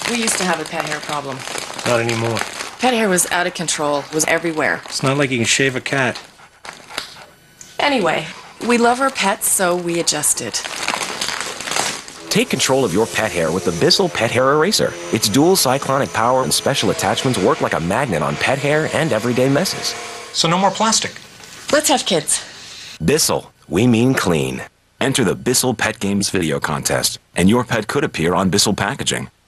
We used to have a pet hair problem. Not anymore. Pet hair was out of control, was everywhere. It's not like you can shave a cat. Anyway, we love our pets, so we adjusted. Take control of your pet hair with the Bissell Pet Hair Eraser. Its dual cyclonic power and special attachments work like a magnet on pet hair and everyday messes. So no more plastic. Let's have kids. Bissell, we mean clean. Enter the Bissell Pet Games video contest, and your pet could appear on Bissell packaging.